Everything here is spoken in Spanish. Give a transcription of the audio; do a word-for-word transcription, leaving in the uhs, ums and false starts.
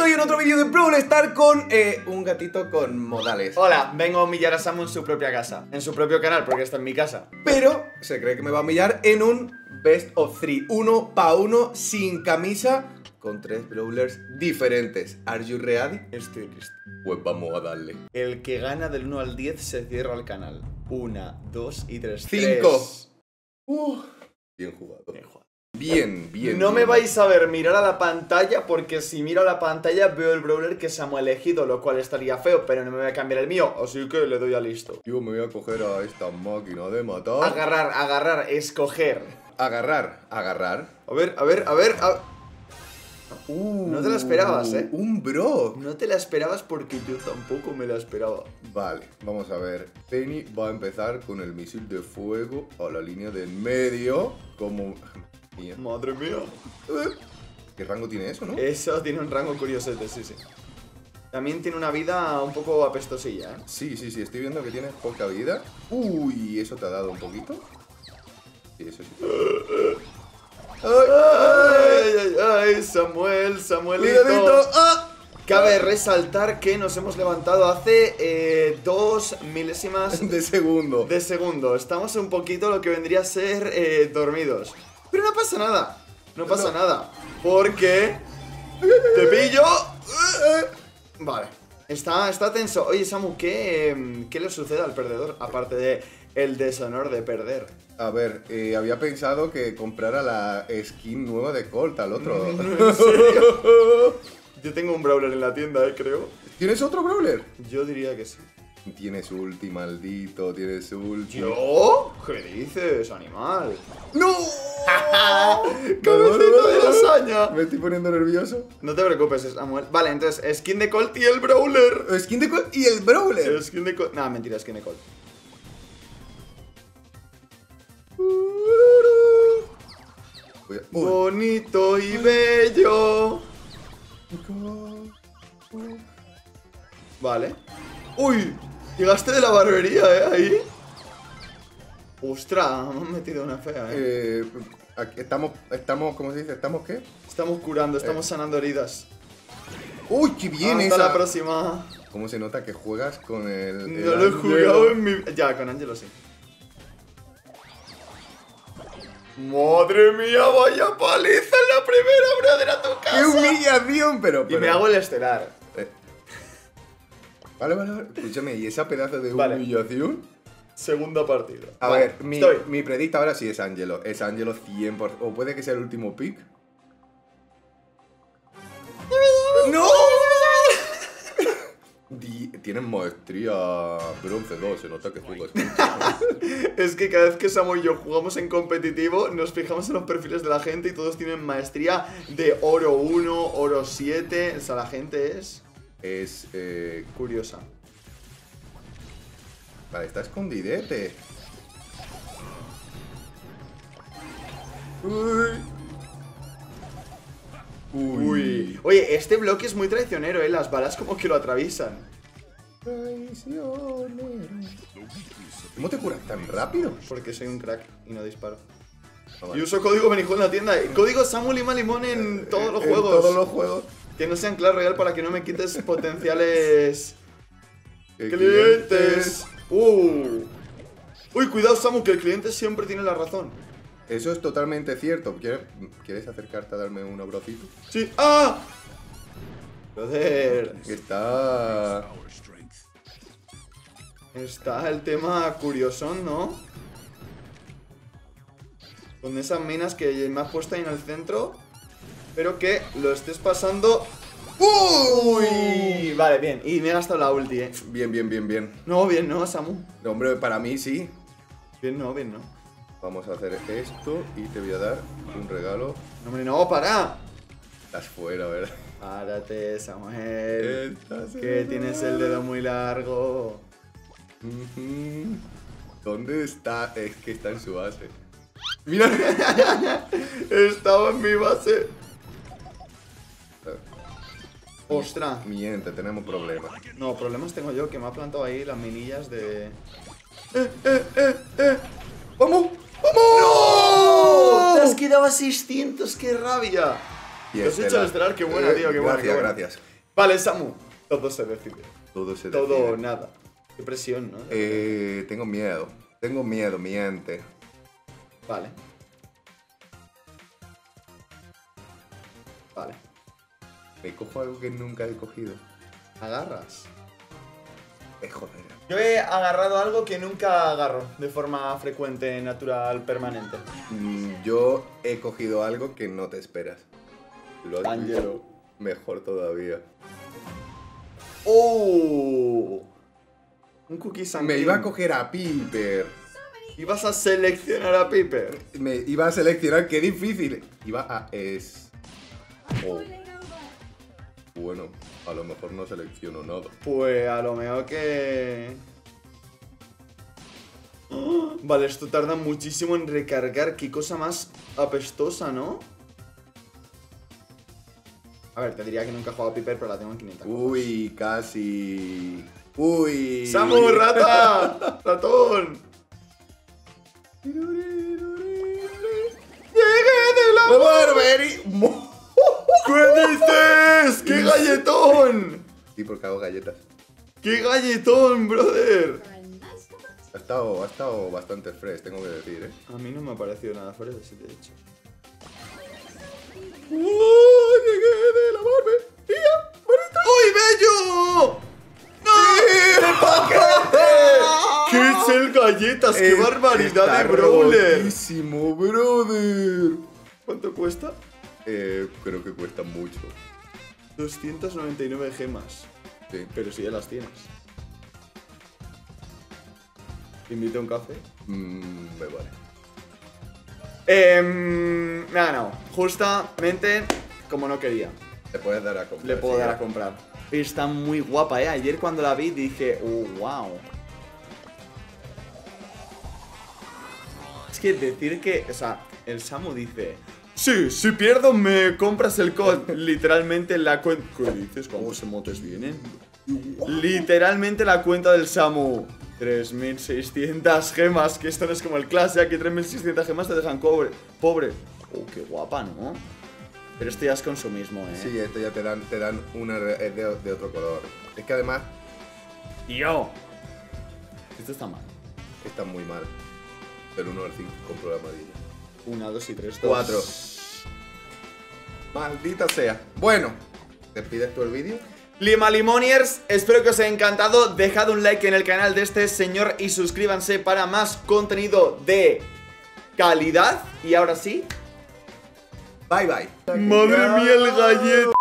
estoy en otro vídeo de Brawl Stars con eh, un gatito con modales. Hola, vengo a humillar a Samu en su propia casa. En su propio canal, porque está en mi casa. Pero se cree que me va a humillar en un Best of Three, uno pa' uno, sin camisa, con tres brawlers diferentes. ¿Are you ready? Estoy listo. Pues vamos a darle. El que gana del uno al diez se cierra el canal. Una, dos y tres. Cinco. Uh, bien jugado. Bien jugado. Bien, bien. No bien. me vais a ver mirar a la pantalla, porque si miro a la pantalla veo el brawler que Samu ha elegido, lo cual estaría feo, pero no me voy a cambiar el mío, así que le doy a listo. Yo me voy a coger a esta máquina de matar. Agarrar, agarrar, escoger. Agarrar, agarrar. A ver, a ver, a ver. A... Uh, No te la esperabas, ¿eh? Un bro. No te la esperabas porque yo tampoco me la esperaba. Vale, vamos a ver. Penny va a empezar con el misil de fuego a la línea del medio. Como... Mía. Madre mía. ¿Qué rango tiene eso, no? Eso tiene un rango curiosete, sí, sí. También tiene una vida un poco apestosilla, ¿eh? Sí, sí, sí, estoy viendo que tiene poca vida. Uy, ¿eso te ha dado un poquito? Sí, eso sí. Ay, ay, ay, Samuel, Samuelito. ¡Cuidadito! ¡Ah! Cabe resaltar que nos hemos levantado hace eh, dos milésimas De segundo. de segundo. Estamos un poquito lo que vendría a ser eh, dormidos. Pero no pasa nada. No pasa No. nada. Porque... ¡Te pillo! Vale. Está, está tenso. Oye, Samu, ¿qué, eh, ¿qué le sucede al perdedor? Aparte de el deshonor de perder. A ver, eh, había pensado que comprara la skin nueva de Colt al otro. ¿En serio? Yo tengo un brawler en la tienda, eh, creo. ¿Tienes otro brawler? Yo diría que sí. Tienes ulti, maldito, tienes ulti. ¿Yo? ¿Qué dices, animal? ¡No! ¡Cabecita de lasaña! Me estoy poniendo nervioso. No te preocupes, Samuel. Vale, entonces, skin de Colt y el brawler. Skin de Colt y el brawler. Skin de Colt. Nah, mentira, skin de Colt. Voy a- Uy. Bonito y bello. Vale. ¡Uy! Llegaste de la barbería, ¿eh? Ahí. Ostras, me han metido una fea, ¿eh? Eh, aquí estamos, estamos, ¿cómo se dice? ¿Estamos qué? Estamos curando, estamos Eh. sanando heridas. ¡Uy, qué bien Hasta esa! la próxima. ¿Cómo se nota que juegas con el... el No lo he Angelo? jugado en mi... Ya, con Angelo sí. ¡Madre mía, vaya paliza en la primera, brother, a tu ¡Qué casa! humillación! Pero, Y pero- me hago el estelar. Eh. Vale, vale, vale. Escúchame, ¿y esa pedazo de Vale. humillación? Segunda partida. A Vale, ver, mi, estoy. mi predicta ahora sí es Angelo. Es Angelo cien por ciento. O puede que sea el último pick. ¡No! Di- Tienen maestría bronce dos, se nota que juegas mucho. Es que cada vez que Samu y yo jugamos en competitivo, nos fijamos en los perfiles de la gente y todos tienen maestría de oro uno, oro siete. O sea, la gente es Es, eh... curiosa. Vale, está escondidete. Uy. Uy. Oye, este bloque es muy traicionero, ¿eh? Las balas como que lo atraviesan. Traicionero. ¿Cómo te curas tan rápido? Porque soy un crack y no disparo. Ah, vale. Y uso código Benijuego en la tienda. Y código Samu Lima Limón en todos los En juegos. todos los juegos. Que no sean Clash Royale para que no me quites potenciales Eh, clientes. Uh. Uy, cuidado, Samu, que el cliente siempre tiene la razón. Eso es totalmente cierto. ¿Quieres, ¿quieres acercarte a darme un abrocito? Sí. ¡Ah! Joder. Está... Está el tema curiosón, ¿no? Con esas minas que me has puesto ahí en el centro. Espero que lo estés pasando. ¡Uy! Vale, bien. Y me he gastado la ulti, eh. Bien, bien, bien, bien. No, bien, no, Samu. No, hombre, para mí sí. Bien, no, bien, no. Vamos a hacer esto y te voy a dar un regalo. No, hombre, no, para. Estás fuera, ¿verdad? Párate, Samuel. Estás Que en- tienes el dedo muy largo. Ujú. ¿Dónde está? Es que está en su base. Mira. Estaba en mi base. Ostras. Miente, tenemos problemas. No, problemas tengo yo, que me ha plantado ahí las minillas de... ¡Vamos! ¡No! Te has quedado a seiscientos, qué rabia. Y Te has hecho el estelar, qué buena, Eh, tío, qué buena, Gracias, qué buena. gracias. Vale, Samu. Todo se decide. Todo se Todo decide. o nada. Qué presión, ¿no? Eh, tengo miedo. Tengo miedo, miente. Vale. Vale. Me cojo algo que nunca he cogido. Agarras. Eh, joder. Yo he agarrado algo que nunca agarro de forma frecuente, natural, permanente. Mm, yo he cogido algo que no te esperas. Lo has Angelo. visto mejor todavía. ¡Oh! Un cookie sanguíneo. Me iba a coger a Piper. Ibas a seleccionar a Piper. Me iba a seleccionar, qué difícil. Iba a es. Oh. Bueno, a lo mejor no selecciono nada. Pues a lo mejor que... ¡Oh! Vale, esto tarda muchísimo en recargar. Qué cosa más apestosa, ¿no? A ver, te diría que nunca he jugado a Piper, pero la tengo en quinientas. Uy, casi. Uy. ¡Samu, rata! ¡Ratón! ¡Llegué de la Barbery. ¿Qué dices? ¡Qué galletón! Sí, porque hago galletas. ¡Qué galletón, brother! Ha estado, ha estado bastante fresh, tengo que decir, eh. A mí no me ha parecido nada fuera de ese hecho. ¡Oh, llegué de la barbería! ¡Uy, bello! ¡No! ¡De paquete! ¡Qué es el galletas! ¡Qué barbaridad Está de brawler! rotísimo, brother. ¿Cuánto cuesta? Eh, creo que cuesta mucho. doscientas noventa y nueve gemas. Sí. Pero si ya las tienes. ¿Te invito a un café? Mm, me vale. Eh, me ha ganado. Justamente como no quería. Te puedes dar a comprar. Le puedo sí, dar a eh. comprar. Está muy guapa, ¿eh? Ayer cuando la vi dije, oh, wow. Es que decir que, o sea, el Samu dice, sí, si pierdo me compras el C O D. Literalmente la cuenta... ¿Qué dices? ¿Cuántos emotes vienen? Literalmente la cuenta del Samu. tres mil seiscientas gemas, que esto no es como el clase, aquí tres mil seiscientas gemas te dejan cobre, pobre. Oh, qué guapa, ¿no? Pero esto ya es consumismo, ¿eh? Sí, esto ya te dan, te dan una de, de otro color. Es que además ¡Yo! Esto está mal. está muy mal. Del uno al cinco compro la amarilla. Una, dos y tres, dos. Cuatro. Maldita sea. Bueno, ¿despides tú el vídeo? Lima Limoniers, espero que os haya encantado. Dejad un like en el canal de este señor y suscríbanse para más contenido de calidad. Y ahora sí, Bye bye. madre mía, el galleta.